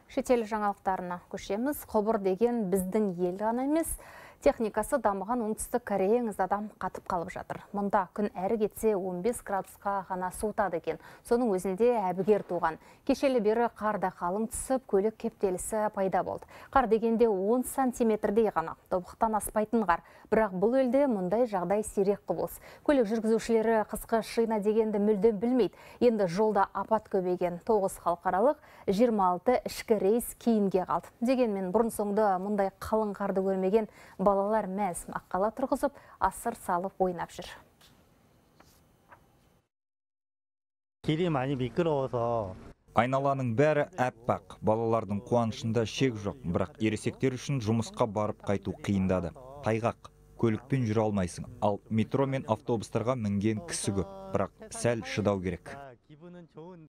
Шетел жаңалықтарына көшеміз. Құбыр деген біздің ел ғана емес, техникасы дамыған оңтүстік Кореяңыз адам қатып қалып жатыр. Мұнда күн әрі кетсе 15 градусқа ғана суытады екен. Соның өзінде әбігер туған. Кешелі бері қарда қалың түсіп, көлік кептелісі пайда болды. Қар дегенде 10 сантиметрдей ғана, тобықтан аспайтын қар. Бірақ бұл елде мұндай жағдай сирек құбылыс. Көлік жүргізушілері қысқы шина дегенді мүлдем білмейді. Енді жолда апат көбейген 9 халықаралық, 26 ішкі рейс кейінге қалды. Дегенмен бұрын соңды мұндай қалың қарды көрмеген балалар мәз, аққала тұрғызып, асыр салып ойнап жүр. 길이 많이 미끄러워서 Айналаның бәрі әппақ. Балалардың қуанышында шек жоқ, бірақ ересектер үшін жұмысқа барып қайту қиындады. Тайғақ, көлікпен жүре алмайсың. Ал метро мен автобустарға мінген кісі көп, бірақ сәл шыдау керек.